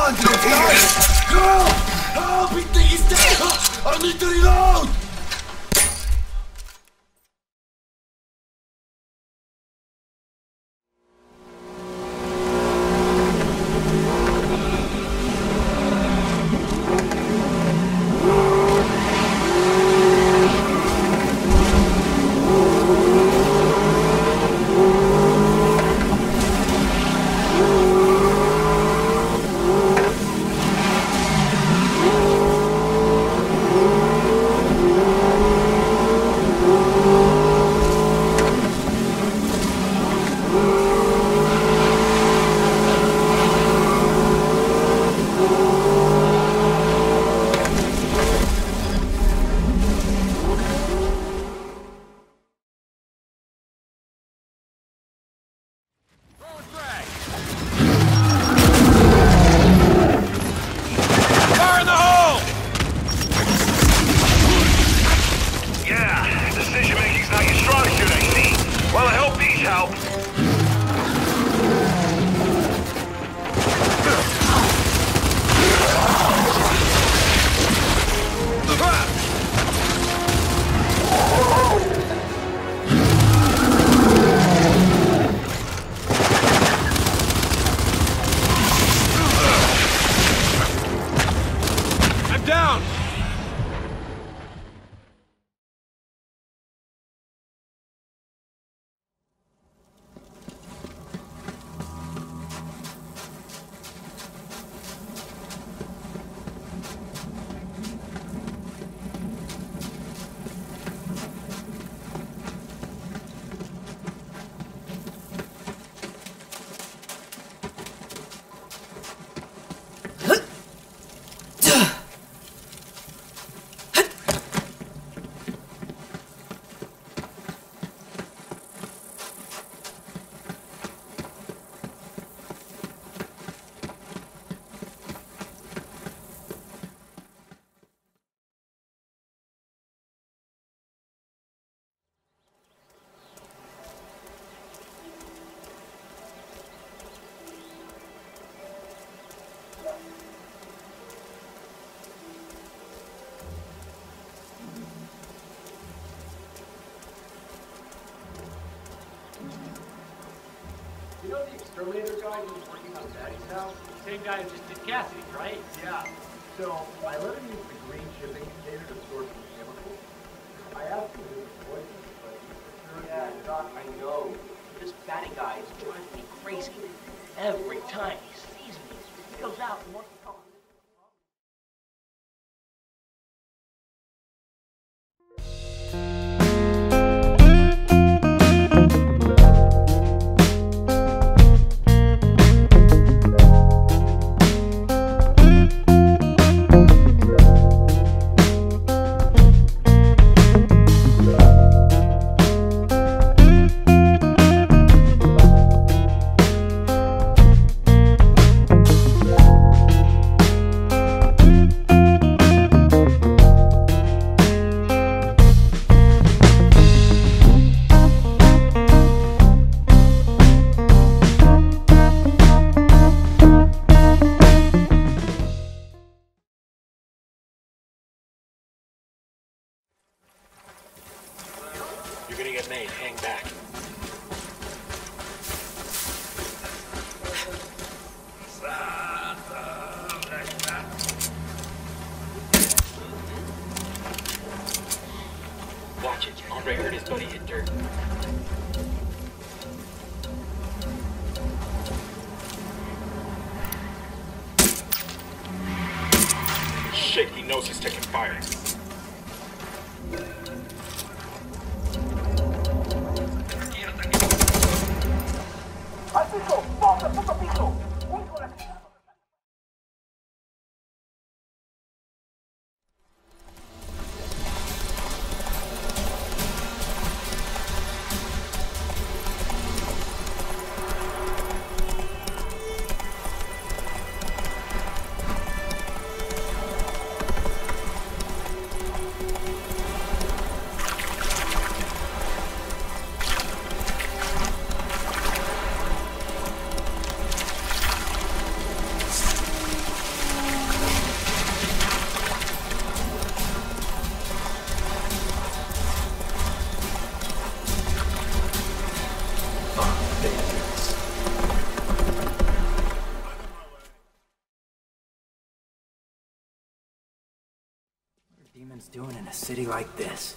Help! Help! He's dead! I need to reload! You know the exterminator guy who was working on Daddy's house? Same guy who just did Cassidy's, right? Yeah. So I let him use the green shipping container to store some chemicals. I asked him if it was poisonous, but he Yeah, Doc, I know. This batty guy is driving me crazy. Every time he sees me, he goes out and wants to talk. You're gonna get made. Hang back. Watch it. Andre heard his buddy hit dirt. Shit, he knows he's taking fire. ¡Al piso! ¡Vamos al puto piso! ¡Uy, con la... Veterans doing in a city like this?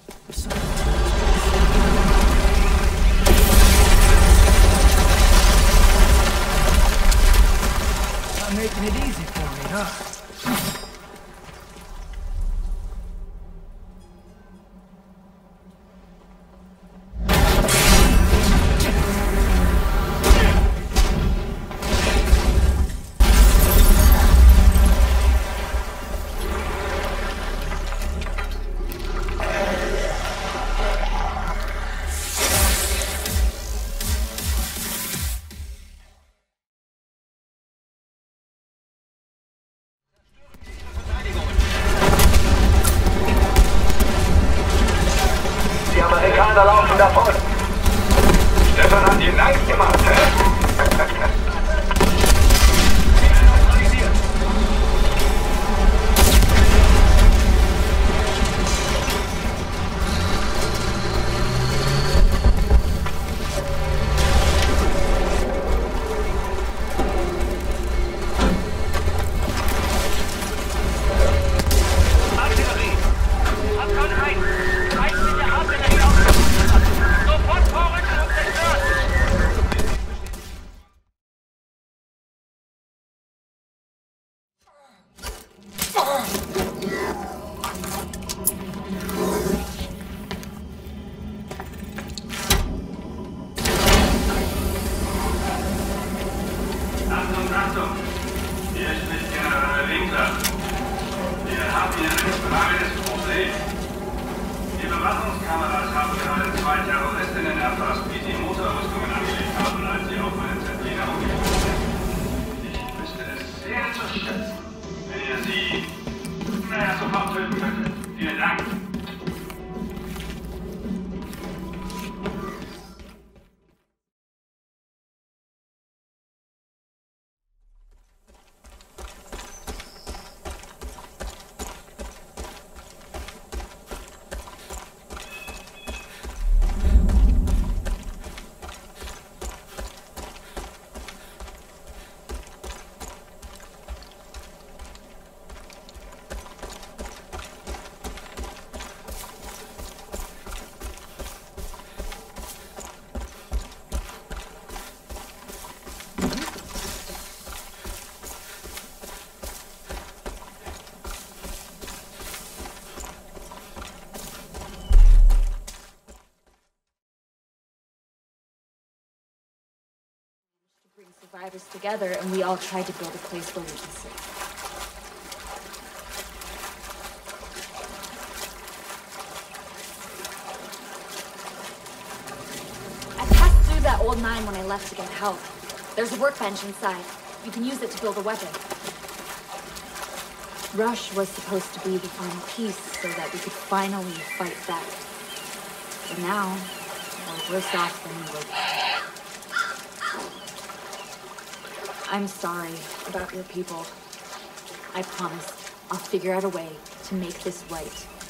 Not making it easy for me, huh? Die Amerikaner laufen davon. Stefan hat ihn nice gemacht, hä? Achtung! Hier spricht General Winkler. Wir haben hier ein kleines Problem. Die Bewachungskameras haben gerade 2 Terroristinnen erfasst, die die Motorrüstungen angelegt haben, als sie auf meinen Zentriner umgesprungen sind. Ich wüsste es sehr zu schätzen, wenn ihr sie, sofort töten könntet. Vielen Dank. Bring survivors together, and we all tried to build a place where we can sleep. I passed through that old mine when I left to get help. There's a workbench inside. You can use it to build a weapon. Rush was supposed to be the final piece so that we could finally fight back. But now, we're worse off than we were. I'm sorry about your people. I promise I'll figure out a way to make this right.